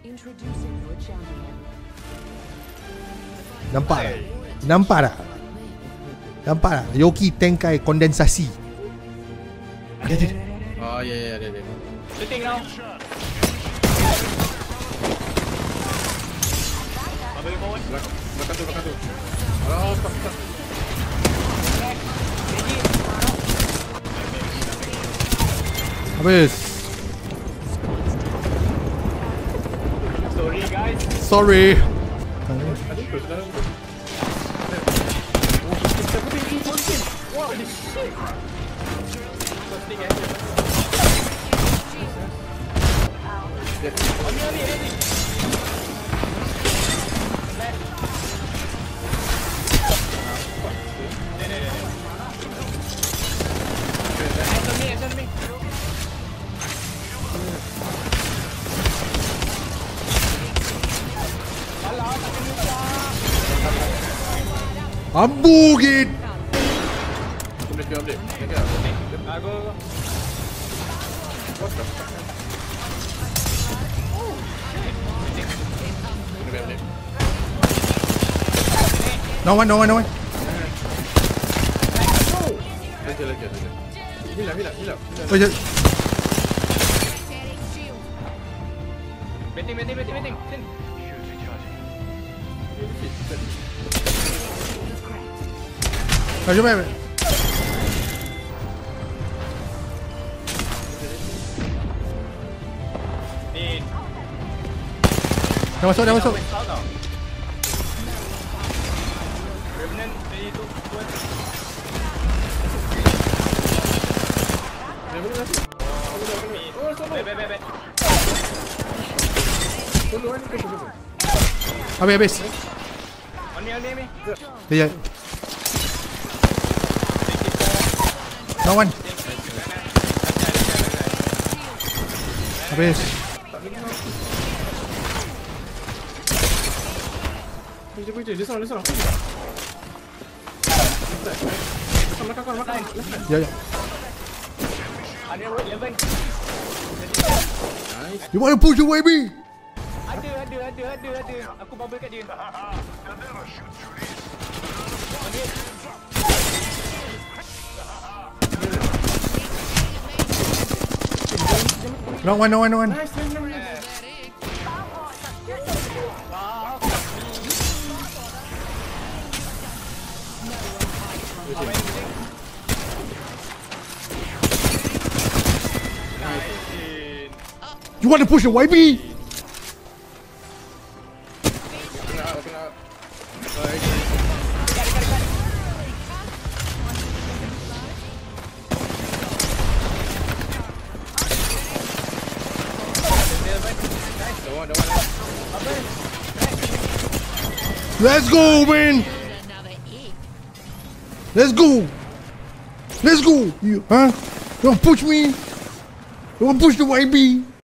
Introducing your champion. Nampak tak? Nampak tak? Nampak tak? Yoki Tenkai kondensasi. Ada. Oh ya ada. Shooting now. Bubble forward. Belakang tu. Oh, stop. Habis. Sorry guys. Sorry. Ada terus dalam tu. What the shit? Posting ready. Hands on me. Ambu git. Update. Go. What the fuck? Update. No one. Lagi. Hilang. Oh, ya. Betting. Sini. Jom. Ni. Dah masuk. Revenant ready to Bet. Habis. On me. Ya. No one. Habis. Dia sana. Makan. Ya. Ada 11. You want to push away me? Ada. Aku bubble kat dia. No one. You want to push away me? Let's go, man. Let's go. You, huh? You want to push me? You want to push the YB?